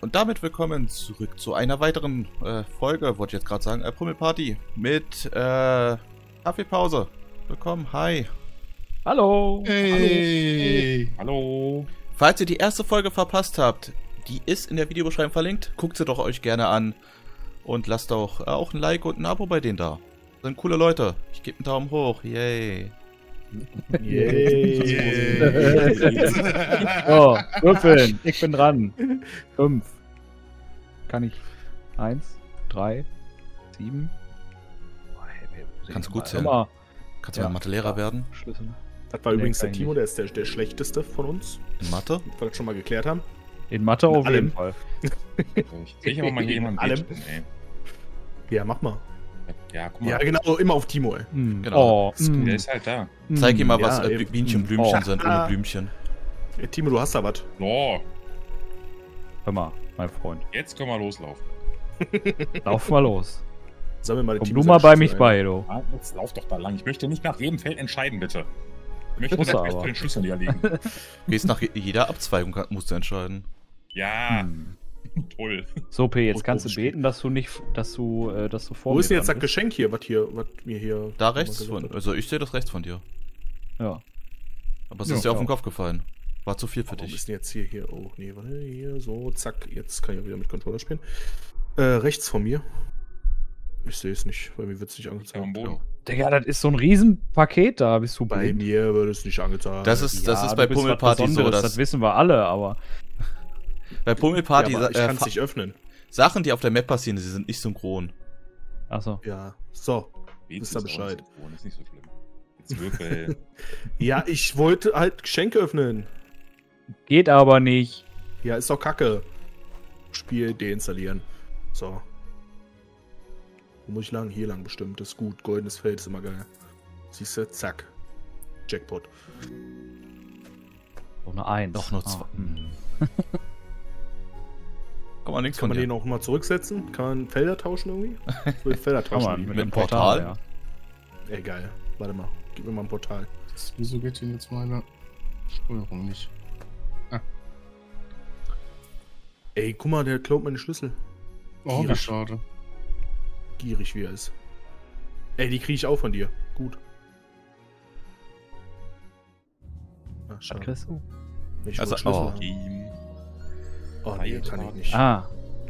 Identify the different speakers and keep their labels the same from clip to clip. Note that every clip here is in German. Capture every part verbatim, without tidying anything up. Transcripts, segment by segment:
Speaker 1: Und damit willkommen zurück zu einer weiteren äh, Folge, wollte ich jetzt gerade sagen, äh, Pummelparty mit äh, Kaffeepause. Willkommen, hi.
Speaker 2: Hallo.
Speaker 3: Hey.
Speaker 2: Hallo.
Speaker 1: Falls ihr die erste Folge verpasst habt, die ist in der Videobeschreibung verlinkt. Guckt sie doch euch gerne an und lasst auch, äh, auch ein Like und ein Abo bei denen da. Das sind coole Leute. Ich gebe einen Daumen hoch. Yay.
Speaker 3: Yay.
Speaker 2: So, würfeln. Ich bin dran. Fünf. Kann ich? Eins, drei, sieben. Oh, hey, wir
Speaker 1: Kannst
Speaker 2: sehen
Speaker 1: gut
Speaker 2: mal
Speaker 1: zählen.
Speaker 2: immer
Speaker 1: Kannst du
Speaker 2: Ja.
Speaker 1: mal Mathelehrer werden?
Speaker 2: Schlüssel.
Speaker 3: Das war übrigens der
Speaker 2: eigentlich.
Speaker 3: Timo, der ist der, der schlechteste von uns,
Speaker 1: In Mathe?
Speaker 3: wie wir das schon mal geklärt haben.
Speaker 2: In Mathe
Speaker 3: In
Speaker 2: auf
Speaker 3: allem.
Speaker 2: jeden Fall.
Speaker 4: Ich sehe aber mal hier jemanden
Speaker 3: Allem.
Speaker 4: beten, ey.
Speaker 3: Ja, mach mal.
Speaker 4: Ja, guck mal.
Speaker 3: Ja, genau, immer auf Timo, ey.
Speaker 2: Hm.
Speaker 1: Genau.
Speaker 2: Oh,
Speaker 3: Ist
Speaker 2: hm.
Speaker 4: Der ist halt da.
Speaker 1: Zeig ihm mal,
Speaker 3: Ja,
Speaker 1: was äh,
Speaker 3: eben.
Speaker 1: Bienchen Blümchen
Speaker 2: Oh.
Speaker 1: sind ohne Blümchen.
Speaker 3: Ey, Timo, du hast da was.
Speaker 4: Oh,
Speaker 2: Hör mal, mein Freund.
Speaker 4: jetzt können wir loslaufen.
Speaker 2: Lauf mal los.
Speaker 3: Sammel mal den
Speaker 2: Komm
Speaker 3: Timo
Speaker 2: du mal
Speaker 3: seine
Speaker 2: bei
Speaker 3: Schlüssel
Speaker 2: mich
Speaker 3: ein.
Speaker 2: bei, du.
Speaker 4: Ah, jetzt lauf doch da lang. Ich möchte nicht nach jedem Feld entscheiden, bitte. Ich möchte
Speaker 2: Muss
Speaker 4: nicht
Speaker 2: er
Speaker 4: erst
Speaker 2: aber.
Speaker 4: bei den Schlüsseln hier liegen.
Speaker 1: Gehst nach je- jeder Abzweigung, kann- musst du entscheiden.
Speaker 4: Ja,
Speaker 2: Hm.
Speaker 4: toll.
Speaker 2: So, P, jetzt
Speaker 3: Wo-
Speaker 2: kannst
Speaker 3: wo
Speaker 2: du
Speaker 3: steht-
Speaker 2: beten, dass du nicht, dass du, äh, dass du vor
Speaker 3: Wo
Speaker 2: mir
Speaker 3: ist denn jetzt das
Speaker 2: dran bist.
Speaker 3: Geschenk hier, was hier, was mir hier...
Speaker 1: Da
Speaker 3: was
Speaker 1: rechts
Speaker 3: gesagt
Speaker 1: von,
Speaker 3: hat?
Speaker 1: also ich sehe das rechts von dir.
Speaker 2: Ja.
Speaker 1: Aber es
Speaker 3: Ja,
Speaker 1: ist dir auf den
Speaker 2: ja.
Speaker 1: Kopf gefallen. War zu viel für
Speaker 3: Warum
Speaker 1: dich.
Speaker 3: ist denn jetzt hier, hier, oh, nee, warte, hier, so, zack, jetzt kann ich auch wieder mit Controller spielen. Äh, rechts von mir. Ich sehe es nicht, bei mir wird es nicht
Speaker 4: Ist ja am
Speaker 3: angezeigt.
Speaker 4: Boden.
Speaker 2: Digga, das ist so ein Riesenpaket da. Bist du
Speaker 3: Bei
Speaker 2: blind?
Speaker 3: mir wird es nicht angezeigt.
Speaker 1: Das ist, das
Speaker 2: Ja,
Speaker 1: ist
Speaker 2: du
Speaker 1: bei
Speaker 2: bist was
Speaker 1: Pummelparty so,
Speaker 2: Besonderes,
Speaker 1: dass
Speaker 2: das wissen wir alle, aber
Speaker 1: bei Pummelparty
Speaker 3: ja, aber ich
Speaker 1: äh,
Speaker 3: kann es
Speaker 1: Fa-
Speaker 3: nicht öffnen.
Speaker 1: Sachen, die auf der Map passieren, sie sind nicht synchron.
Speaker 2: achso.
Speaker 3: Ja, so.
Speaker 4: Jetzt
Speaker 3: Wisst ihr
Speaker 4: ist auch
Speaker 3: Bescheid.
Speaker 4: nicht so, ist nicht so schlimm. Jetzt würfel.
Speaker 3: Ja, ich wollte halt Geschenke öffnen.
Speaker 2: Geht aber nicht.
Speaker 3: Ja, ist doch kacke. Spiel deinstallieren. So. Wo muss ich lang? Hier lang bestimmt. Das ist gut. Goldenes Feld ist immer geil. Siehst du? Zack. Jackpot.
Speaker 2: Doch eine Eins.
Speaker 1: Doch nur
Speaker 2: Ah,
Speaker 1: zwei.
Speaker 2: hm.
Speaker 1: Komm mal, nichts
Speaker 3: Kann
Speaker 1: von
Speaker 3: man
Speaker 1: dir.
Speaker 3: den auch mal zurücksetzen? Kann man Felder tauschen irgendwie? Ich will Felder
Speaker 2: Kann
Speaker 3: tauschen.
Speaker 2: man,
Speaker 3: irgendwie.
Speaker 1: mit einem Portal?
Speaker 2: ja.
Speaker 3: Ey, geil. Warte mal. Gib mir mal ein Portal.
Speaker 5: Wieso geht denn jetzt meine Steuerung nicht?
Speaker 3: Ey, guck mal, der klaut meine Schlüssel.
Speaker 5: Oh, wie
Speaker 3: Gierig.
Speaker 5: schade.
Speaker 3: Gierig, wie er ist. Ey, die kriege ich auch von dir. Gut. Ach,
Speaker 2: Was
Speaker 3: schade.
Speaker 2: kriegst du?
Speaker 3: Ich
Speaker 1: Also,
Speaker 3: wollte Schlüssel
Speaker 1: oh.
Speaker 3: haben.
Speaker 4: Team.
Speaker 3: Oh, nee, kann ich nicht.
Speaker 2: Ah.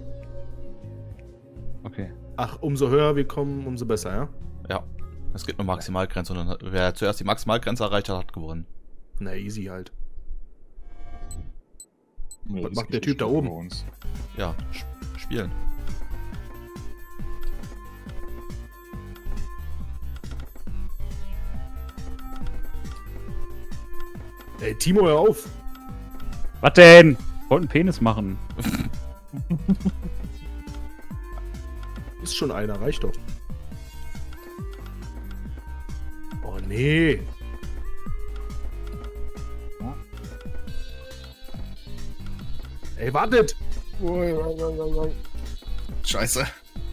Speaker 2: Okay.
Speaker 3: Ach, umso höher wir kommen, umso besser, ja?
Speaker 1: Ja. Es gibt eine Maximalgrenze und dann hat, wer zuerst die Maximalgrenze erreicht hat, hat gewonnen.
Speaker 3: Na, easy halt.
Speaker 4: Ja, das
Speaker 3: macht
Speaker 4: ist
Speaker 3: der Typ da
Speaker 4: bestimmt
Speaker 3: oben?
Speaker 4: bei uns.
Speaker 1: Ja, sp spielen.
Speaker 3: Ey, Timo, hör auf!
Speaker 2: Was denn? Wollte einen Penis machen.
Speaker 3: Ist schon einer, reicht doch. Oh, nee. Ey, wartet!
Speaker 5: Scheiße.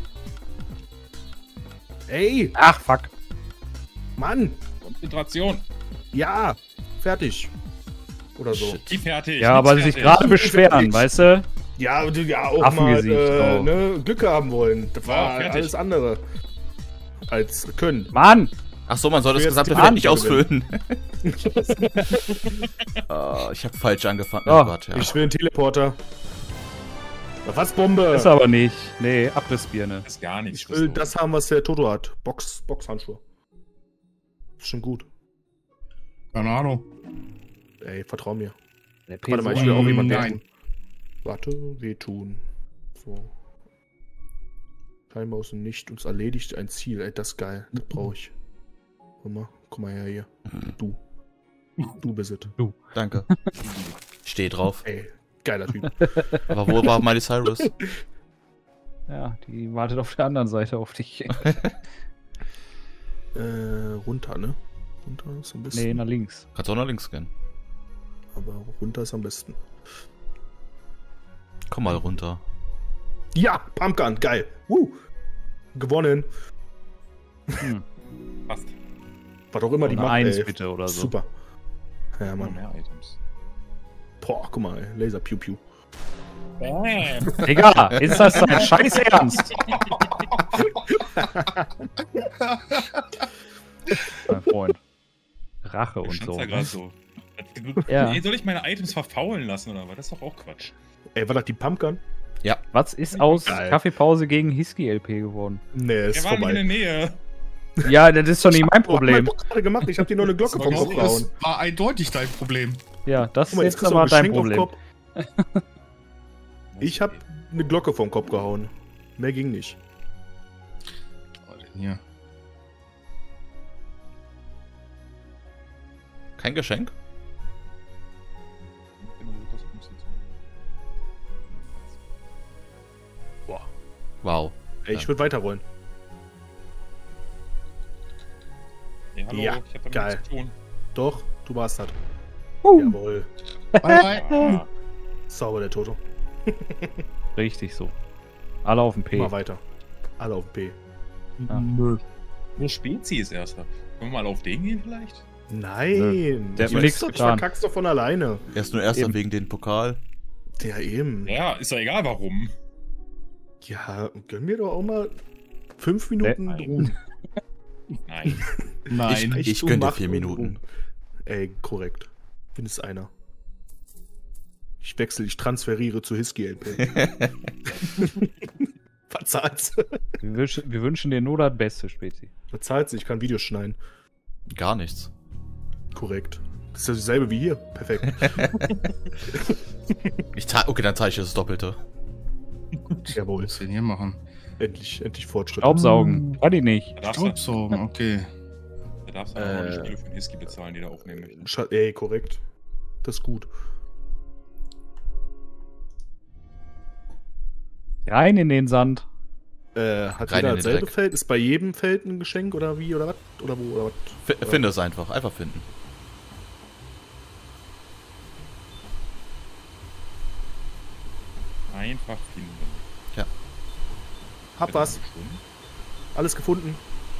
Speaker 3: Ey,
Speaker 2: Ach, fuck.
Speaker 3: Mann!
Speaker 4: Konzentration.
Speaker 3: Ja! Fertig. Oder so.
Speaker 1: Shit.
Speaker 4: Die fertig.
Speaker 2: Ja, aber
Speaker 4: nichts
Speaker 2: sich
Speaker 4: fertig.
Speaker 2: gerade beschweren, weißt du?
Speaker 3: Ja, du ja auch mal
Speaker 2: Affengesicht,
Speaker 3: äh,
Speaker 2: oh.
Speaker 3: ne, Glück haben wollen. Das war
Speaker 4: Oh, fertig.
Speaker 3: alles andere. Als können.
Speaker 2: Mann!
Speaker 1: Ach so, man soll das
Speaker 3: Jetzt
Speaker 1: gesamte
Speaker 3: die
Speaker 1: Feld nicht
Speaker 3: Verantwortung.
Speaker 1: ausfüllen. Ah, ich habe falsch angefangen.
Speaker 2: Oh,
Speaker 1: Oh Gott, ja.
Speaker 3: Ich will einen Teleporter. Was, Bombe?
Speaker 2: Ist aber nicht. Nee, Abrissbirne.
Speaker 4: ist gar nichts.
Speaker 3: Ich will
Speaker 4: so.
Speaker 3: das haben, was der Toto hat. Box, Boxhandschuhe. Ist schon gut.
Speaker 5: Keine Ahnung.
Speaker 3: Ey, vertrau mir.
Speaker 2: Der
Speaker 3: Warte mal, ich
Speaker 2: so-
Speaker 3: will auch jemand
Speaker 5: Nein.
Speaker 3: wehtun. Warte, wehtun. So. Scheinbar aus dem Nicht. Uns erledigt ein Ziel. Ey, das ist geil. Das brauche ich. Guck mal, komm mal her hier. Du. Du bist es.
Speaker 1: Danke. Steh drauf.
Speaker 3: Ey, geiler Typ.
Speaker 1: Aber wo war Miley Cyrus?
Speaker 2: Ja, die wartet auf der anderen Seite auf dich.
Speaker 3: äh, runter, ne? Runter ist am besten.
Speaker 2: Nee, nach links.
Speaker 1: Kannst auch nach links gehen.
Speaker 3: Aber runter ist am besten.
Speaker 1: Komm mal runter.
Speaker 3: Ja, Pumpgun, geil. Woo. Gewonnen.
Speaker 2: Hm.
Speaker 4: Passt.
Speaker 3: Was auch immer die
Speaker 2: Eine
Speaker 3: macht,
Speaker 2: Eins
Speaker 3: ey.
Speaker 2: bitte oder so.
Speaker 3: Super. Ja,
Speaker 4: Noch
Speaker 3: Mann.
Speaker 4: mehr Items.
Speaker 3: Boah, guck mal, ey. Laser Pew Pew.
Speaker 2: Digga, ist das dein Scheiß Ernst? Mein Freund. Rache und so.
Speaker 4: Ja grad so.
Speaker 2: Ja.
Speaker 4: Ey, soll ich meine Items verfaulen lassen oder was? Das ist doch auch Quatsch.
Speaker 3: Ey, war das die Pumpgun?
Speaker 2: Was ist aus
Speaker 3: Geil.
Speaker 2: Kaffeepause gegen Hisky-L P geworden?
Speaker 3: Nee, ist
Speaker 4: Wir waren in
Speaker 3: vorbei.
Speaker 4: der Nähe.
Speaker 2: Ja, das ist doch nicht mein
Speaker 3: Oh, hab
Speaker 2: Problem.
Speaker 3: ich doch gerade gemacht. Ich hab dir nur eine Glocke
Speaker 4: Das
Speaker 3: vom
Speaker 4: war
Speaker 3: Kopf
Speaker 4: genau
Speaker 3: gehauen.
Speaker 5: Das war eindeutig dein Problem.
Speaker 2: Ja, das
Speaker 3: Guck mal,
Speaker 2: ist
Speaker 3: jetzt kriegst du auch
Speaker 2: aber
Speaker 3: ein
Speaker 2: dein
Speaker 3: Geschenk auf
Speaker 2: Problem.
Speaker 3: den Kopf. Ich hab eine Glocke vom Kopf gehauen. Mehr ging nicht.
Speaker 5: Was war denn hier?
Speaker 1: Kein Geschenk?
Speaker 3: Boah.
Speaker 1: Wow.
Speaker 3: Ey, ich würde weiterrollen.
Speaker 4: Hey, hallo,
Speaker 3: Ja,
Speaker 4: ich hab damit
Speaker 3: geil.
Speaker 4: nichts zu tun.
Speaker 3: Doch, du warst das.
Speaker 2: Uh.
Speaker 3: Jawohl.
Speaker 5: Bye, bye.
Speaker 4: Ah,
Speaker 3: Sauber, der Toto.
Speaker 2: Richtig so. Alle auf dem P.
Speaker 3: Mal weiter. Alle auf P.
Speaker 2: Ah.
Speaker 5: Nö.
Speaker 4: nur Spezi ist erster. Können wir mal auf den gehen vielleicht?
Speaker 3: Nein.
Speaker 2: Der hat
Speaker 3: ich
Speaker 2: mir
Speaker 3: weiß
Speaker 2: nichts
Speaker 3: doch, ich
Speaker 2: getan.
Speaker 3: verkack's doch von alleine.
Speaker 1: Er ist nur erster
Speaker 2: Eben.
Speaker 1: wegen den Pokal.
Speaker 3: Ja, eben.
Speaker 4: Ja, ist doch egal warum.
Speaker 3: Ja, gönn mir doch auch mal fünf Minuten
Speaker 4: Nein.
Speaker 3: Ruhe.
Speaker 4: Nein.
Speaker 5: Nein.
Speaker 1: Ich- ich
Speaker 3: du
Speaker 1: gönn dir
Speaker 3: Macht
Speaker 1: vier
Speaker 3: und
Speaker 1: Minuten.
Speaker 3: Ruhe. Ey, korrekt. Findest einer. Ich wechsle, ich transferiere zu Hisky-L P. Verzahlt's.
Speaker 2: Wir, wünschen, wir wünschen dir nur das Beste, Spezi.
Speaker 3: Verzahlt's, ich kann Videos schneiden.
Speaker 1: Gar nichts.
Speaker 3: Korrekt. Das ist ja dasselbe wie hier. Perfekt.
Speaker 1: Ich ta okay, dann zeige ich das Doppelte.
Speaker 3: Jawohl.
Speaker 5: Was denn hier machen?
Speaker 3: Endlich, endlich Fortschritt.
Speaker 2: Staubsaugen. Kann ich nicht.
Speaker 4: Da darfst du,
Speaker 5: Staubsaugen, okay.
Speaker 4: da darfst du auch
Speaker 3: Äh.
Speaker 4: eine Stelle für den Hisky bezahlen, die da aufnehmen möchten.
Speaker 3: Scha- Ey, korrekt. Das ist gut.
Speaker 2: Rein in den Sand.
Speaker 3: Äh, hat
Speaker 1: Rein
Speaker 3: jeder
Speaker 1: in den
Speaker 3: dasselbe
Speaker 1: Dreck.
Speaker 3: Feld? Ist bei jedem Feld ein Geschenk oder wie? Oder was? Oder wo? Oder was?
Speaker 1: F finde es einfach. Einfach finden.
Speaker 4: Einfach finden.
Speaker 3: Hab was.
Speaker 4: Schon.
Speaker 3: Alles gefunden.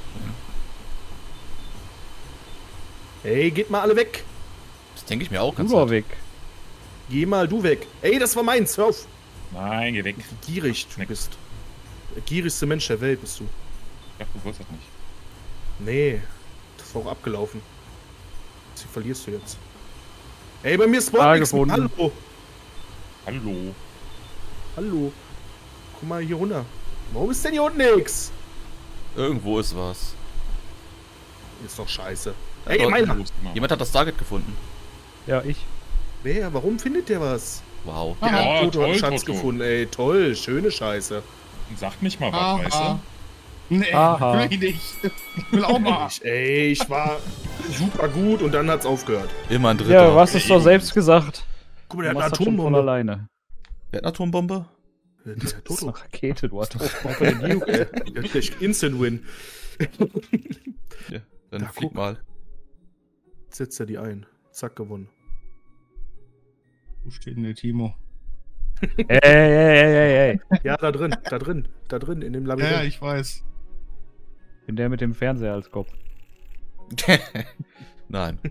Speaker 3: Ey, geht mal alle weg.
Speaker 1: Das denke ich mir auch
Speaker 2: Du
Speaker 1: ganz
Speaker 2: doch
Speaker 1: nett.
Speaker 2: weg.
Speaker 3: Geh mal du weg. Ey, das war meins. Hör auf.
Speaker 4: Nein, geh weg.
Speaker 3: Gierig du
Speaker 4: Weg.
Speaker 3: bist. Der gierigste Mensch der Welt bist du.
Speaker 4: Ich dachte, du wolltest das nicht.
Speaker 3: Nee. Das war auch abgelaufen. Sie verlierst du jetzt. Ey, bei mir spawnt
Speaker 2: Ah,
Speaker 3: nichts mehr.
Speaker 2: gefunden.
Speaker 3: Hallo.
Speaker 4: Hallo.
Speaker 3: Hallo. Guck mal hier runter. Warum ist denn hier unten nix?
Speaker 1: Irgendwo ist was.
Speaker 3: Ist doch scheiße.
Speaker 1: Ja,
Speaker 3: Ey,
Speaker 1: dort-
Speaker 3: meiner.
Speaker 1: Jemand hat das Target gefunden.
Speaker 2: Ja, ich.
Speaker 3: Wer? Warum findet der was?
Speaker 1: Wow.
Speaker 3: Der
Speaker 4: Ah,
Speaker 3: hat Toto hat
Speaker 4: toll,
Speaker 3: einen Schatz
Speaker 4: Toto.
Speaker 3: gefunden. Ey, toll. Schöne Scheiße.
Speaker 4: Sag nicht mal was,
Speaker 5: Aha.
Speaker 4: weißt du?
Speaker 5: Nee,
Speaker 2: Aha.
Speaker 5: will ich nicht. Ich will auch mal.
Speaker 3: Ich, ey, ich war super gut und dann hat's aufgehört.
Speaker 1: Immer ein Dritter.
Speaker 2: Ja, was ist doch selbst gesagt.
Speaker 3: Guck mal, der
Speaker 2: Du
Speaker 3: hat eine
Speaker 2: machst das schon von
Speaker 3: Atombombe.
Speaker 2: alleine.
Speaker 1: Wer hat eine Atombombe?
Speaker 3: Der
Speaker 2: Das ist
Speaker 3: Toto.
Speaker 2: eine Rakete, du hast doch.
Speaker 3: Der Duke, ey. Der hat gleich Instant Win.
Speaker 1: Ja, dann
Speaker 3: Da,
Speaker 1: flieg
Speaker 3: guck.
Speaker 1: mal.
Speaker 3: Setzt er die ein. Zack, gewonnen.
Speaker 5: Wo steht denn der Timo?
Speaker 2: Ey, ey, ey, ey, ey.
Speaker 3: Ja, da drin, da drin, da drin, in dem
Speaker 5: Ja, ja,
Speaker 3: Labyrinth.
Speaker 5: ich weiß.
Speaker 2: Bin der mit dem Fernseher als Kopf.
Speaker 1: Nein.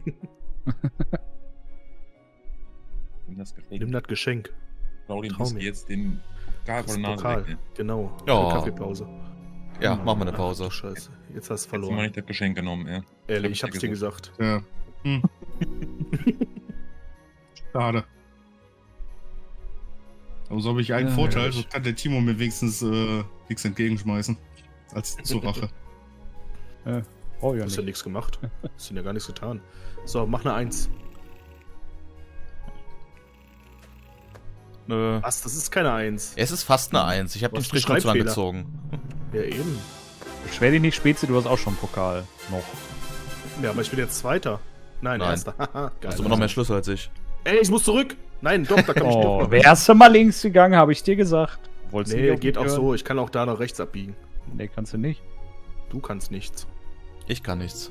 Speaker 4: Nimm das Geschenk.
Speaker 3: Nimm das Geschenk.
Speaker 4: Trau dem
Speaker 3: Trau
Speaker 4: Hisky
Speaker 3: mir.
Speaker 4: jetzt den Pokal
Speaker 3: Das
Speaker 4: vor der Nase
Speaker 3: Pokal.
Speaker 4: weg. ne?
Speaker 3: Genau.
Speaker 1: Ja.
Speaker 3: Eine Kaffeepause.
Speaker 1: Ja, machen wir eine
Speaker 3: Ach,
Speaker 1: Pause.
Speaker 3: du Scheiße. Jetzt hast du
Speaker 4: Hättest du mal
Speaker 3: verloren.
Speaker 4: nicht das Geschenk genommen, ey.
Speaker 3: Ehrlich, ich
Speaker 4: hab
Speaker 3: hab's
Speaker 4: ich
Speaker 3: dir
Speaker 4: dir
Speaker 3: gesagt.
Speaker 5: Ja. Hm. Schade. Aber so habe ich einen
Speaker 2: Ja,
Speaker 5: Vorteil,
Speaker 3: ehrlich.
Speaker 5: so kann der Timo mir wenigstens äh, nichts entgegenschmeißen. Als zur Rache.
Speaker 2: Oh ja,
Speaker 3: Du hast ja
Speaker 2: nicht.
Speaker 3: nichts gemacht. Hast ihn ja gar nichts getan. So, mach eine Eins.
Speaker 1: Nö.
Speaker 3: Was? Das ist keine Eins.
Speaker 1: Es ist fast eine Eins. Ich habe den
Speaker 3: Was für
Speaker 1: Strich nur zu lang
Speaker 3: Schreibfehler.
Speaker 1: gezogen.
Speaker 3: Ja, eben.
Speaker 2: Beschwer dich nicht, Spezi, du hast auch schon einen Pokal. Noch.
Speaker 3: Ja, aber ich bin jetzt Zweiter. Nein,
Speaker 1: Nein.
Speaker 3: Erster. Haha,
Speaker 1: Du
Speaker 3: geil.
Speaker 1: hast immer noch mehr Schlüssel als ich.
Speaker 3: Ey, ich muss zurück. Nein, doch, da kann ich doch
Speaker 2: Oh,
Speaker 3: noch.
Speaker 2: wärst du mal links gegangen, habe ich dir gesagt. Wolltest du
Speaker 3: Nee,
Speaker 2: nicht
Speaker 3: geht
Speaker 2: auf
Speaker 3: auch
Speaker 2: mich
Speaker 3: so. Ich kann auch da nach rechts abbiegen.
Speaker 2: hören? Nee, kannst du nicht.
Speaker 3: Du kannst nichts.
Speaker 1: Ich kann nichts.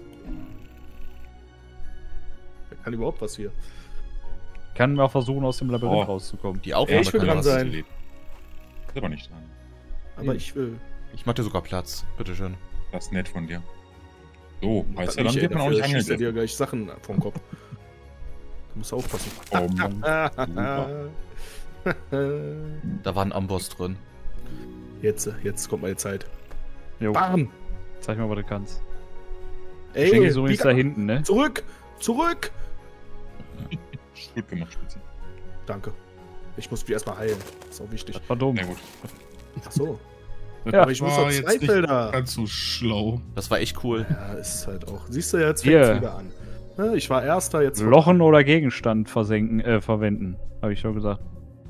Speaker 3: Wer kann überhaupt was hier?
Speaker 2: Kann mal versuchen, aus dem Labyrinth
Speaker 4: Oh.
Speaker 2: rauszukommen.
Speaker 1: Die Aufnahme
Speaker 3: ich will
Speaker 1: kann
Speaker 3: dran
Speaker 1: was.
Speaker 3: sein.
Speaker 4: Ist aber nicht dran.
Speaker 3: Aber
Speaker 2: Hm.
Speaker 3: ich will.
Speaker 1: Ich mach dir sogar Platz. Bitteschön.
Speaker 4: Das ist nett von dir. So, heißt ja,
Speaker 3: Nicht,
Speaker 4: dann
Speaker 3: ey,
Speaker 4: wird man auch
Speaker 3: dafür
Speaker 4: nicht
Speaker 3: schießt er
Speaker 4: angegriffen.
Speaker 3: dir gleich Sachen vom Kopf. Du musst aufpassen.
Speaker 4: Oh Mann. Super.
Speaker 1: Da war ein Amboss drin.
Speaker 3: Jetzt, jetzt kommt meine Zeit.
Speaker 2: Jo,
Speaker 3: Bam!
Speaker 2: zeig mal, was du kannst.
Speaker 3: Ey,
Speaker 2: Schenki so ist
Speaker 3: Pika-
Speaker 2: da hinten, ne?
Speaker 3: Zurück! Zurück!
Speaker 4: Gut gemacht, Spitze.
Speaker 3: Danke. Ich muss mich erstmal heilen. Ist auch wichtig.
Speaker 2: Das war dumm.
Speaker 4: Na gut.
Speaker 3: Ach so.
Speaker 2: Ja,
Speaker 3: Aber ich muss
Speaker 5: war
Speaker 3: auf
Speaker 5: jetzt
Speaker 3: zwei
Speaker 5: nicht
Speaker 3: Felder.
Speaker 5: ganz so schlau.
Speaker 1: Das war echt cool.
Speaker 3: Ja, ist halt auch. Siehst du, jetzt
Speaker 2: Hier.
Speaker 3: fängt's wieder an. Ja, ich war Erster, jetzt.
Speaker 2: Lochen oder Gegenstand versenken, äh, verwenden. Habe ich schon gesagt.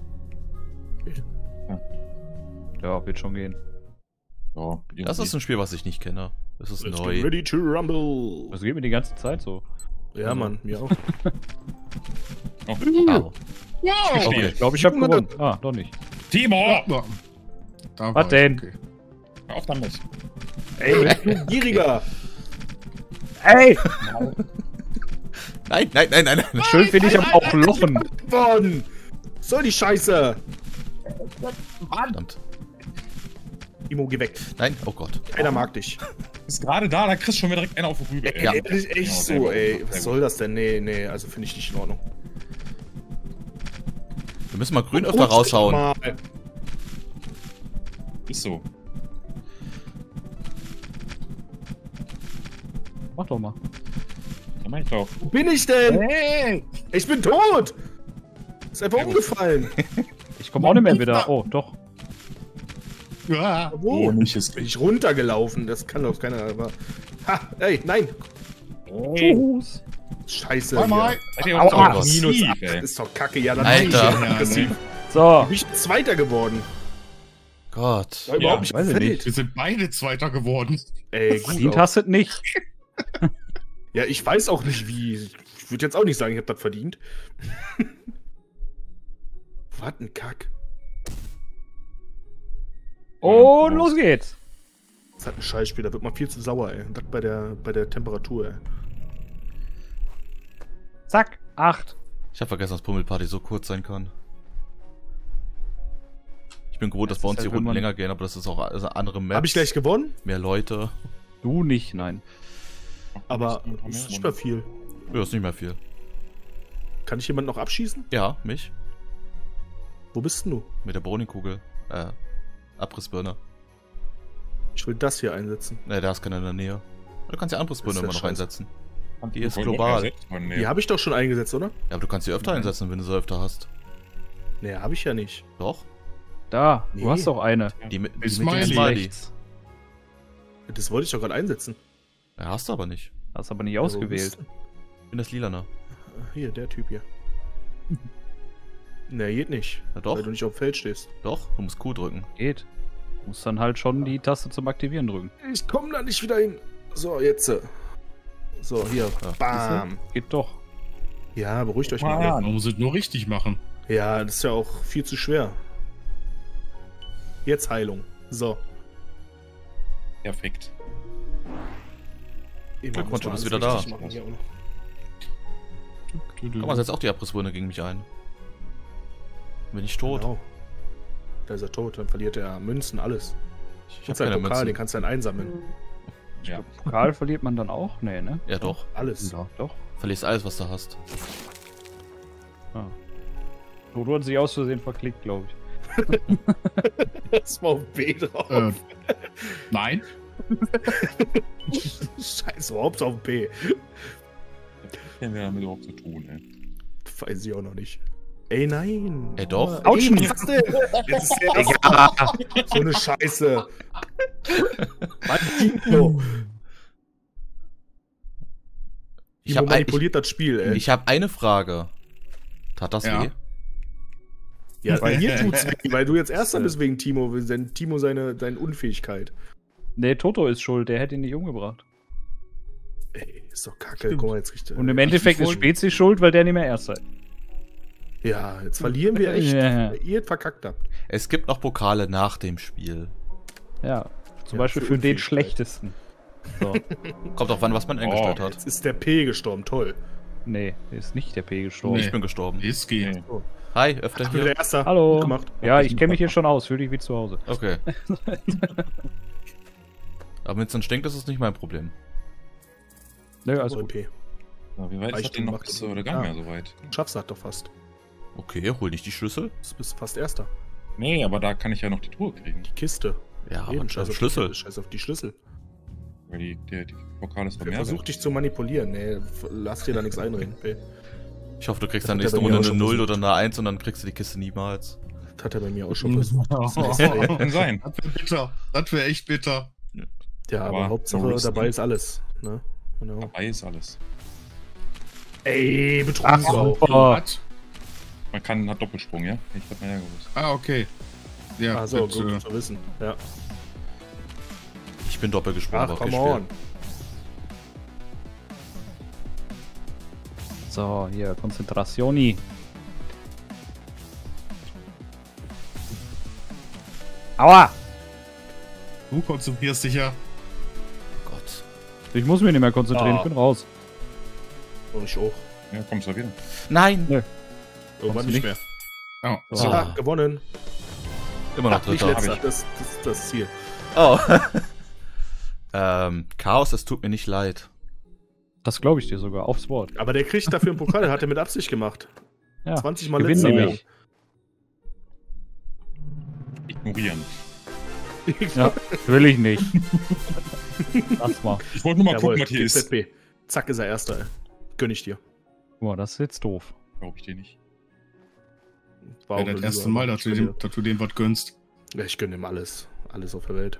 Speaker 2: Ja, wird schon gehen.
Speaker 4: Ja,
Speaker 1: Das ist ein Spiel, was ich nicht kenne. Das ist
Speaker 3: Let's
Speaker 1: neu.
Speaker 3: get ready to rumble.
Speaker 2: Das geht mir die ganze Zeit so.
Speaker 3: Ja, Mann, mir auch.
Speaker 1: Au.
Speaker 4: Okay.
Speaker 2: Ich glaube, ich habe
Speaker 3: Junge,
Speaker 2: gewonnen. Ah, doch nicht.
Speaker 4: Timo!
Speaker 5: Ja, da
Speaker 2: Was
Speaker 5: war ich,
Speaker 2: denn?
Speaker 5: okay.
Speaker 4: Hör auf damit.
Speaker 3: Ey, du Gieriger!
Speaker 2: Ey!
Speaker 1: Nein, nein, nein, nein, nein.
Speaker 2: Schön finde ich aber auch Lochen.
Speaker 3: Gewonnen! Soll die Scheiße!
Speaker 1: Verdammt.
Speaker 3: Imo, geh weg.
Speaker 1: Nein, oh Gott.
Speaker 3: Keiner mag dich.
Speaker 4: Ist gerade da, da kriegst du schon wieder direkt einer auf die Rübe.
Speaker 1: Ja.
Speaker 3: Ehrlich, echt
Speaker 4: Ja, sehr
Speaker 3: so,
Speaker 4: gut.
Speaker 3: ey.
Speaker 4: Sehr
Speaker 3: Was
Speaker 4: gut.
Speaker 3: soll das denn? Nee, nee, also finde ich nicht in Ordnung.
Speaker 1: Wir müssen mal grün öfter
Speaker 3: Rutsch
Speaker 1: raushauen.
Speaker 3: mal.
Speaker 4: Ist so.
Speaker 2: Mach doch mal.
Speaker 4: Ja, mach ich doch.
Speaker 3: Wo bin ich denn?
Speaker 5: Hey!
Speaker 3: Ich bin tot! Ist einfach
Speaker 4: Sehr gut.
Speaker 3: umgefallen.
Speaker 2: Ich komme auch nicht mehr wieder. Oh, doch.
Speaker 5: Ja.
Speaker 3: Wo?
Speaker 4: nicht ist
Speaker 3: Bin ich runtergelaufen? Das kann doch keiner. Aber... Ha! Ey, nein!
Speaker 2: Tschüss.
Speaker 3: Scheiße.
Speaker 5: Bye, bye.
Speaker 3: hier.
Speaker 4: Seid ihr
Speaker 1: Aua.
Speaker 4: auch
Speaker 3: Minus
Speaker 4: aggressiv,
Speaker 3: acht
Speaker 4: ey.
Speaker 3: ist doch kacke. Ja, dann
Speaker 1: Alter.
Speaker 3: bin ich aggressiv.
Speaker 2: So.
Speaker 3: Bin ich Zweiter geworden.
Speaker 1: Gott.
Speaker 3: War überhaupt nicht
Speaker 2: weiß ich
Speaker 3: gefällt.
Speaker 2: nicht.
Speaker 5: Wir sind beide Zweiter geworden.
Speaker 3: Ey, gut.
Speaker 2: Verdient
Speaker 3: auch.
Speaker 2: hast du es nicht.
Speaker 3: Ja, ich weiß auch nicht wie. Ich würde jetzt auch nicht sagen, ich habe das verdient. Was ein Kack.
Speaker 2: Und los geht's.
Speaker 3: Das hat ein Scheißspiel, da wird man viel zu sauer, ey. Und das bei der, bei der Temperatur, ey.
Speaker 2: Zack. Acht.
Speaker 1: Ich habe vergessen, dass Pummelparty so kurz sein kann. Ich bin gewohnt, dass
Speaker 2: Das
Speaker 1: bei
Speaker 2: ist
Speaker 1: uns die
Speaker 2: halt, wenn
Speaker 1: Runden
Speaker 2: man-
Speaker 1: länger gehen, aber das ist auch eine andere Map.
Speaker 3: Habe ich gleich gewonnen?
Speaker 1: Mehr Leute.
Speaker 2: Du nicht, nein.
Speaker 3: Aber das ist nicht mehr viel.
Speaker 1: Ja, ist nicht mehr viel.
Speaker 3: Kann ich jemanden noch abschießen?
Speaker 1: Ja, mich.
Speaker 3: Wo bist denn du?
Speaker 1: Mit der Bowlingkugel. Äh, Abrissbirne.
Speaker 3: Ich will das hier einsetzen.
Speaker 1: Ne, da ist keiner in der Nähe. Du kannst die Abrissbirne
Speaker 3: Das ist
Speaker 1: immer
Speaker 3: ja
Speaker 1: noch
Speaker 3: scheiße.
Speaker 1: einsetzen. Die ist
Speaker 4: Voll
Speaker 1: global.
Speaker 4: ersetzt worden, nee.
Speaker 3: Die habe ich doch schon eingesetzt, oder?
Speaker 1: Ja, aber du kannst sie öfter einsetzen, wenn du sie öfter hast.
Speaker 3: Nee, habe ich ja nicht.
Speaker 1: Doch?
Speaker 2: Da.
Speaker 3: Nee.
Speaker 2: Du hast doch eine.
Speaker 1: Die mit, die
Speaker 5: Ist
Speaker 1: mit dem
Speaker 5: Smiley.
Speaker 1: Smiley.
Speaker 2: Rechts.
Speaker 3: Das wollte ich doch gerade einsetzen.
Speaker 1: Ja, hast du aber nicht.
Speaker 2: Hast aber nicht
Speaker 3: Ja, wo
Speaker 2: ausgewählt.
Speaker 3: bist
Speaker 1: Ich bin das Lilane.
Speaker 3: du? Hier, der Typ hier. Nee, geht nicht.
Speaker 1: Ja, doch.
Speaker 3: Weil du nicht auf dem Feld stehst.
Speaker 1: Doch, du musst Q drücken.
Speaker 2: Geht. Du musst dann halt schon die Taste zum Aktivieren drücken.
Speaker 3: Ich komme da nicht wieder hin. So, jetzt. äh. So, hier.
Speaker 1: Ja.
Speaker 3: Bam.
Speaker 2: Geht doch.
Speaker 3: Ja, beruhigt euch mal.
Speaker 4: Mann.
Speaker 5: Man muss es nur richtig machen.
Speaker 3: Ja, das ist ja auch viel zu schwer. Jetzt Heilung. So.
Speaker 4: Perfekt.
Speaker 3: Immer
Speaker 1: Glückwunsch,
Speaker 3: muss man
Speaker 1: du bist
Speaker 3: alles
Speaker 1: wieder da.
Speaker 3: richtig machen hier auch noch.
Speaker 1: Komm mal, setz auch die Abrissbirne gegen mich ein. Bin ich tot?
Speaker 3: Genau. Da ist er tot, dann verliert er Münzen, alles.
Speaker 1: Ich
Speaker 3: Und
Speaker 1: hab
Speaker 3: sein
Speaker 1: keine
Speaker 3: Pokal, den
Speaker 1: Münzen.
Speaker 3: kannst du dann einsammeln.
Speaker 4: Ja.
Speaker 2: Pokal verliert man dann auch? Nee, ne?
Speaker 1: Ja, doch.
Speaker 3: Alles.
Speaker 2: Ja, doch.
Speaker 1: Verlierst alles, was du hast.
Speaker 2: Ah. Dodo hat sich aus Versehen verklickt, glaube ich.
Speaker 3: Das war auf B drauf.
Speaker 5: Äh, nein.
Speaker 3: Scheiße, überhaupt auf B.
Speaker 4: Was haben wir damit überhaupt zu tun, ey?
Speaker 3: Weiß ich auch noch nicht. Ey, nein.
Speaker 1: Ey, doch.
Speaker 3: Autsch, was denn? Jetzt ist der erste. So eine Scheiße. Mann, Timo.
Speaker 1: Ich
Speaker 3: Timo
Speaker 1: habe ein,
Speaker 3: manipuliert das Spiel, ey.
Speaker 1: ich, ich hab eine Frage. Tat das
Speaker 5: Ja.
Speaker 1: weh?
Speaker 3: ja,
Speaker 5: Weil-
Speaker 3: mir tut's weh, weil du jetzt Erster bist wegen Timo, wegen Timo seine, seine Unfähigkeit.
Speaker 2: Nee, Toto ist schuld, der hätte ihn nicht umgebracht.
Speaker 3: Ey, ist doch kacke.
Speaker 2: Stimmt.
Speaker 3: Guck mal, jetzt kriegt er.
Speaker 2: Und im Endeffekt ist Spezi schuld, weil der nicht mehr Erster ist.
Speaker 3: Ja, jetzt verlieren wir echt,
Speaker 2: Ja.
Speaker 3: weil ihr verkackt habt.
Speaker 1: Es gibt noch Pokale nach dem Spiel.
Speaker 2: Ja, zum
Speaker 3: Ja,
Speaker 2: Beispiel
Speaker 3: für
Speaker 2: für den
Speaker 3: Unfähigkeit.
Speaker 2: schlechtesten. So.
Speaker 1: Kommt auch wann, was man eingestellt hat.
Speaker 3: Jetzt ist der P gestorben, toll.
Speaker 2: Nee, ist nicht der P gestorben.
Speaker 5: Nee.
Speaker 1: Ich bin gestorben.
Speaker 5: Es geht.
Speaker 4: Nee.
Speaker 1: Hi, öfter
Speaker 3: Ich bin
Speaker 1: hier.
Speaker 3: der Erste.
Speaker 2: Hallo.
Speaker 3: Gut gemacht.
Speaker 2: Ja, ich kenne mich hier schon aus, fühle dich wie zu Hause.
Speaker 1: Okay. Aber wenn es dann stinkt, ist es nicht mein Problem.
Speaker 2: Nö,
Speaker 3: Also
Speaker 2: also
Speaker 3: P.
Speaker 4: Ja, wie weit ist das
Speaker 3: Reicht
Speaker 4: denn noch
Speaker 3: gemacht.
Speaker 4: bis zur oder gar
Speaker 3: Ja.
Speaker 4: nicht mehr so weit?
Speaker 3: Schaffst du das doch fast.
Speaker 1: Okay, hol nicht die Schlüssel.
Speaker 3: Du bist fast Erster.
Speaker 4: Nee, aber da kann ich ja noch die Truhe kriegen.
Speaker 3: Die Kiste.
Speaker 1: Ja, aber
Speaker 3: Eben,
Speaker 1: ein
Speaker 3: scheiß auf
Speaker 1: Schlüssel.
Speaker 3: Die, scheiß auf die Schlüssel.
Speaker 4: Weil die, der, die Pokal ist
Speaker 3: Der
Speaker 4: mehr.
Speaker 3: versucht dich zu manipulieren. Nee, lass dir da nichts einreden. P.
Speaker 1: Ich hoffe, du kriegst
Speaker 3: Das
Speaker 1: dann
Speaker 3: hat
Speaker 1: nächste
Speaker 3: er bei mir
Speaker 1: Runde
Speaker 3: auch
Speaker 1: eine
Speaker 3: schon
Speaker 1: null
Speaker 3: versucht.
Speaker 1: oder eine eins und dann kriegst du die Kiste niemals.
Speaker 3: Das hat er bei mir auch schon versucht. Das ist
Speaker 4: Das kann sein.
Speaker 5: Das wäre bitter. Das wäre echt bitter.
Speaker 3: Ja, aber,
Speaker 4: Aber
Speaker 3: Hauptsache
Speaker 4: no risk,
Speaker 3: dabei
Speaker 4: ne?
Speaker 3: ist alles. Ne? Genau.
Speaker 4: Dabei ist alles.
Speaker 3: Ey,
Speaker 2: Ach,
Speaker 3: Betrugssau.
Speaker 2: super.
Speaker 5: Was?
Speaker 4: Man kann, hat Doppelsprung, ja? Ich hab mir ja gewusst.
Speaker 5: Ah, okay. Ja,
Speaker 3: Ach so,
Speaker 5: das,
Speaker 3: gut
Speaker 5: äh,
Speaker 3: zu wissen. Ja.
Speaker 1: Ich bin doppelt gesprungen,
Speaker 3: Ach,
Speaker 1: aber okay,
Speaker 3: come on.
Speaker 2: So, hier, Konzentrationi. Aua!
Speaker 5: du konzentrierst dich ja.
Speaker 1: Gott.
Speaker 2: Ich muss mich nicht mehr konzentrieren,
Speaker 3: Ah.
Speaker 2: ich bin raus.
Speaker 3: Und ich auch.
Speaker 4: Ja, kommst du wieder.
Speaker 1: Nein!
Speaker 3: Irgendwann
Speaker 2: Kommst du
Speaker 3: nicht
Speaker 2: nicht?
Speaker 3: mehr.
Speaker 5: Oh,
Speaker 2: So.
Speaker 5: so.
Speaker 3: Ja, gewonnen.
Speaker 1: Immer noch
Speaker 3: Ach, nicht
Speaker 1: dritter.
Speaker 3: letzter.
Speaker 4: ich.
Speaker 3: Das, das ist das Ziel.
Speaker 1: Oh. ähm, Chaos, das tut mir nicht leid.
Speaker 2: Das glaube ich dir sogar, aufs Wort.
Speaker 3: Aber der kriegt dafür einen Pokal. Hat er mit Absicht gemacht.
Speaker 2: Ja,
Speaker 3: zwanzig Mal
Speaker 2: gewinnen
Speaker 3: letzter
Speaker 2: nämlich.
Speaker 4: Ignorieren.
Speaker 2: Ja, will ich nicht. Lass mal.
Speaker 4: Ich wollte nur mal
Speaker 3: Jawohl,
Speaker 4: gucken, was hier
Speaker 3: G
Speaker 4: ist.
Speaker 3: Z B. Zack, ist er Erster. Ey. Gönn ich dir.
Speaker 2: Guck mal, das ist jetzt doof.
Speaker 4: Glaube ich dir nicht.
Speaker 3: War
Speaker 5: Ja,
Speaker 3: auch
Speaker 5: das
Speaker 3: eine
Speaker 5: erste
Speaker 3: Lüge,
Speaker 5: Mal,
Speaker 3: aber
Speaker 5: dass du,
Speaker 3: ich
Speaker 5: dem,
Speaker 3: gönn
Speaker 5: dass du dem was gönnst.
Speaker 3: dir- Ja, ich gönne ihm alles. Alles auf der Welt.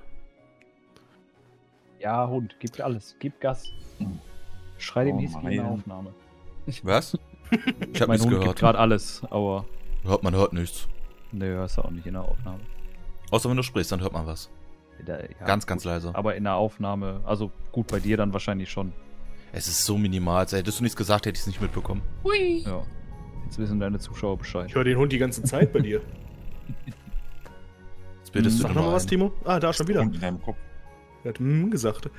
Speaker 2: Ja, Hund, gib alles, gib Gas. Schrei den
Speaker 4: Oh,
Speaker 2: Hiski in der
Speaker 4: Mann.
Speaker 2: Aufnahme.
Speaker 1: Was? Ich hab
Speaker 2: Mein
Speaker 1: nichts
Speaker 2: Hund gibt
Speaker 1: gehört.
Speaker 2: gerade alles, aber
Speaker 1: Hört man hört nichts.
Speaker 2: ne, hörst du auch nicht in der Aufnahme.
Speaker 1: Außer wenn du sprichst, dann hört man was.
Speaker 2: Da, ja,
Speaker 1: ganz, ganz
Speaker 2: gut.
Speaker 1: leise.
Speaker 2: Aber in der Aufnahme, also gut bei dir dann wahrscheinlich schon.
Speaker 1: Es ist so minimal. Also, hättest du nichts gesagt, hätte ich es nicht mitbekommen.
Speaker 2: Ja. Jetzt wissen deine Zuschauer Bescheid.
Speaker 3: Ich höre den Hund die ganze Zeit bei dir.
Speaker 1: Jetzt bildest
Speaker 3: Sag
Speaker 1: du
Speaker 3: noch
Speaker 1: nur
Speaker 3: mal was,
Speaker 1: ein.
Speaker 3: Timo. Ah, da schon wieder.
Speaker 4: Und in deinem Kopf.
Speaker 3: Er hat mm gesagt.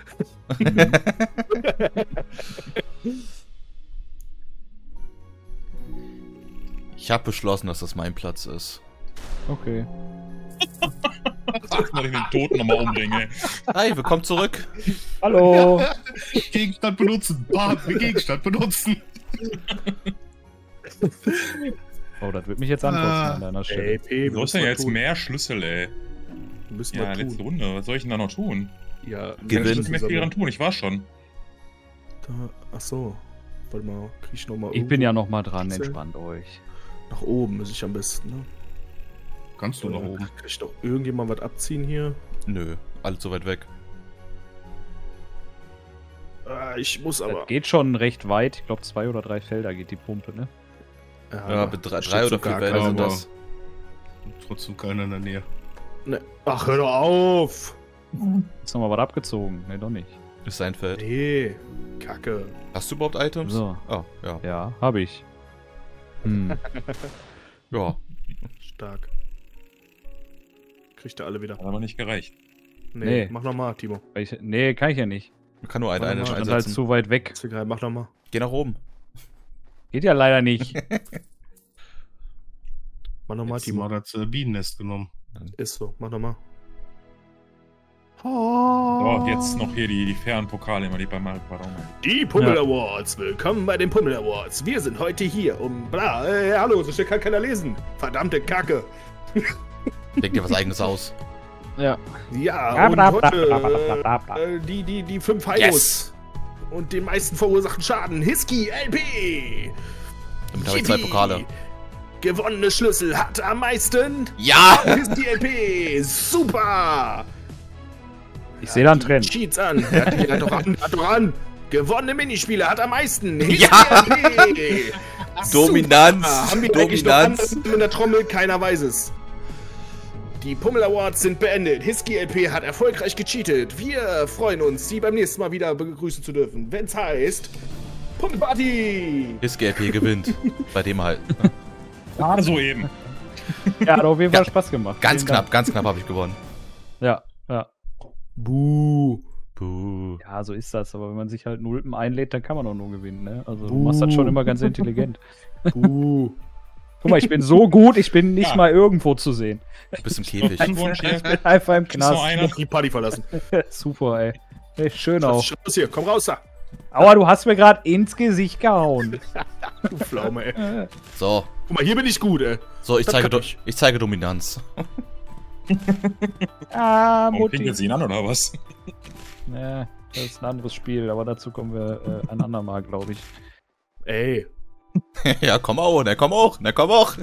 Speaker 1: Ich habe beschlossen, dass das mein Platz ist.
Speaker 2: Okay.
Speaker 4: Jetzt mal den Toten nochmal umbringen, ey.
Speaker 1: Hi, willkommen zurück.
Speaker 2: Hallo!
Speaker 5: Gegenstand benutzen. Ah, Gegenstand benutzen.
Speaker 2: Oh, das wird mich jetzt ankotzen
Speaker 5: Ah.
Speaker 2: an deiner Stelle.
Speaker 3: Ey, P,
Speaker 4: Du hast ja jetzt mehr Schlüssel, ey.
Speaker 3: Müssen
Speaker 4: Ja,
Speaker 3: wir
Speaker 4: letzte
Speaker 3: tun.
Speaker 4: Runde. Was soll ich denn da noch tun?
Speaker 3: Ja,
Speaker 4: Ich kann
Speaker 1: Gewinn.
Speaker 4: nicht mehr viel dran tun, ich war schon.
Speaker 3: Da, ach so. Warte mal, krieg ich noch mal
Speaker 2: Ich bin
Speaker 3: irgendwo
Speaker 2: ja noch mal dran,
Speaker 3: Schlüssel?
Speaker 2: entspannt euch.
Speaker 3: nach oben, muss ich am besten, ne?
Speaker 5: Kannst du nach
Speaker 3: Oder
Speaker 5: oben.
Speaker 3: Kriegt doch irgendjemand was abziehen hier?
Speaker 1: Nö, alles so weit weg.
Speaker 3: Ah, ich muss aber.
Speaker 2: Das geht schon recht weit. Ich glaube, zwei oder drei Felder geht die Pumpe, ne?
Speaker 1: Ja, mit drei,
Speaker 3: steht
Speaker 1: drei
Speaker 3: so
Speaker 1: oder vier
Speaker 3: gar
Speaker 1: Bälle
Speaker 5: keiner,
Speaker 1: sind
Speaker 5: aber-
Speaker 1: das.
Speaker 5: Trotzdem keiner in der Nähe.
Speaker 3: Ne. Ach, hör doch auf!
Speaker 2: Ist noch mal was abgezogen? Ne, doch nicht.
Speaker 1: Ist sein Feld.
Speaker 3: Nee, Kacke.
Speaker 1: Hast du überhaupt Items?
Speaker 2: So.
Speaker 1: Oh, ja.
Speaker 2: Ja, habe ich. Hm.
Speaker 1: Ja.
Speaker 3: Stark. Kriegt ihr alle wieder.
Speaker 4: Hat aber nicht gereicht.
Speaker 3: Nee,
Speaker 2: Nee.
Speaker 3: mach nochmal, Timo.
Speaker 2: Weil ich, nee, kann ich ja nicht.
Speaker 1: Man kann nur eine,
Speaker 3: Warte
Speaker 1: eine
Speaker 3: mal,
Speaker 2: Ich bin halt
Speaker 1: einsetzen.
Speaker 2: zu weit weg.
Speaker 3: Ist egal, mach nochmal.
Speaker 1: Geh nach oben.
Speaker 2: Geht ja leider nicht.
Speaker 3: Mach nochmal,
Speaker 5: Jetzt
Speaker 3: Timo.
Speaker 5: mal das äh, Bienennest genommen.
Speaker 3: Ist so, mach nochmal.
Speaker 4: So, jetzt noch hier die, die fairen Pokale, immer die bei Mario Kart auch mal.
Speaker 3: Die Pummel
Speaker 2: Ja.
Speaker 3: Awards, willkommen bei den Pummel Awards. Wir sind heute hier um bla. Äh, hallo, so schnell kann keiner lesen. Verdammte Kacke.
Speaker 1: Denk dir was eigenes aus.
Speaker 2: Ja.
Speaker 3: Ja, und
Speaker 2: Bla, bla,
Speaker 3: heute
Speaker 2: bla, bla, bla, bla, bla.
Speaker 3: äh, die, die, die fünf Heilos
Speaker 1: Yes!
Speaker 3: und den meisten verursachten Schaden. Hiski L P.
Speaker 1: Damit habe ich zwei
Speaker 3: Yippie.
Speaker 1: Pokale.
Speaker 3: Gewonnene Schlüssel hat am meisten.
Speaker 1: Ja!
Speaker 3: Hiski L P. Super.
Speaker 2: Ich sehe da einen
Speaker 3: Die
Speaker 2: Trend.
Speaker 3: Cheats an. Hat, die, hat, doch an hat doch an. Gewonnene Minispiele hat am meisten. Hiski
Speaker 1: Ja.
Speaker 3: L P.
Speaker 1: Dominanz.
Speaker 3: Super. Haben wir eigentlich noch
Speaker 1: Dominanz.
Speaker 3: andere in der Trommel? Keiner weiß es. Die Pummel Awards sind beendet. Hiski L P hat erfolgreich gecheatet. Wir freuen uns, Sie beim nächsten Mal wieder begrüßen zu dürfen, wenn's heißt Pummelparty!
Speaker 1: Ist G L P gewinnt. Bei dem halt.
Speaker 4: Gerade so eben.
Speaker 2: Ja, hat auf jeden Fall Spaß gemacht.
Speaker 1: Ganz
Speaker 2: Vielen
Speaker 1: knapp, ganz knapp habe ich gewonnen.
Speaker 2: Dank. Ja, ja.
Speaker 3: Buh.
Speaker 1: Puh.
Speaker 2: Ja, so ist das. Aber wenn man sich halt Nulpen einlädt, dann kann man auch nur gewinnen, ne? Also du machst das schon immer ganz intelligent.
Speaker 3: Buh.
Speaker 2: Guck mal, ich bin so gut, ich bin nicht
Speaker 4: Ja.
Speaker 2: mal irgendwo zu sehen.
Speaker 1: Du bist im Käfig.
Speaker 4: Glückwunsch hier.
Speaker 2: Ich bin einfach im
Speaker 4: Ist noch
Speaker 2: Knast.
Speaker 4: einer?
Speaker 3: Die Party verlassen.
Speaker 2: Super, ey. Ey, schön
Speaker 3: Was
Speaker 2: auch.
Speaker 3: ist los hier? Komm raus da!
Speaker 2: Aua, du hast mir gerade ins Gesicht gehauen.
Speaker 3: Du Pflaume, ey.
Speaker 1: So,
Speaker 3: Guck mal, hier bin ich gut, ey.
Speaker 1: So, ich
Speaker 3: Das
Speaker 1: zeige,
Speaker 3: kann
Speaker 1: Do
Speaker 3: ich.
Speaker 1: ich zeige Dominanz.
Speaker 2: Ah,
Speaker 4: Warum
Speaker 2: Mutti.
Speaker 4: kriegen wir ihn an, oder was?
Speaker 2: Nee, das ist ein anderes Spiel, aber dazu kommen wir äh, ein andermal, glaube ich.
Speaker 3: Ey.
Speaker 1: Ja, komm auch, ne, komm auch, ne, komm auch.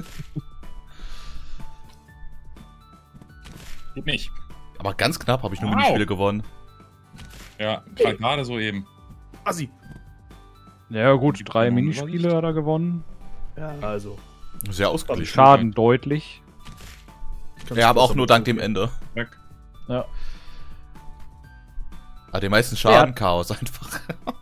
Speaker 4: Geht nicht.
Speaker 1: Aber ganz knapp habe ich nur
Speaker 4: Au.
Speaker 1: Minispiele gewonnen.
Speaker 4: Ja, gerade so eben.
Speaker 3: Assi.
Speaker 2: Ja gut, drei
Speaker 4: Übersicht.
Speaker 2: Minispiele hat er gewonnen.
Speaker 3: Ja, also.
Speaker 1: Sehr ausgeglichen.
Speaker 2: Schaden deutlich.
Speaker 1: Ja, aber auch nur dank dem Ende.
Speaker 4: Weg.
Speaker 2: Ja.
Speaker 1: Ah, den meisten Schaden, Chaos einfach.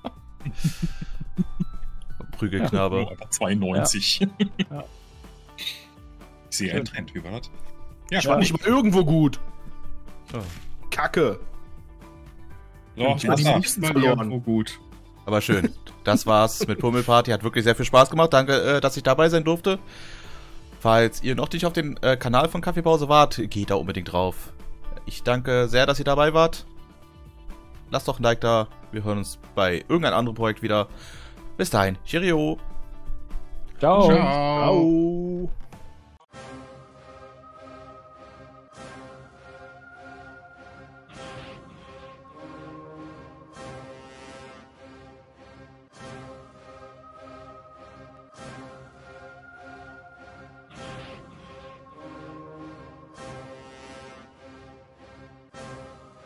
Speaker 1: Prügelknabe.
Speaker 4: Oh, einfach zweiundneunzig.
Speaker 2: Ja.
Speaker 4: Ich sehe einen Trend, wie war das? Ja,
Speaker 3: Ich war nicht mal irgendwo gut.
Speaker 1: Ja.
Speaker 3: Kacke.
Speaker 4: So,
Speaker 3: Ich war die
Speaker 4: Wasser.
Speaker 3: nächsten
Speaker 5: Mal
Speaker 3: verloren.
Speaker 5: irgendwo gut.
Speaker 1: Aber schön. Das war's mit Pummelparty. Hat wirklich sehr viel Spaß gemacht. Danke, äh, dass ich dabei sein durfte. Falls ihr noch nicht auf dem äh, Kanal von Kaffeepause wart, geht da unbedingt drauf. Ich danke sehr, dass ihr dabei wart. Lasst doch ein Like da. Wir hören uns bei irgendeinem anderen Projekt wieder. Bis dahin. Cheerio.
Speaker 2: Ciao.
Speaker 5: Ciao.
Speaker 3: Au.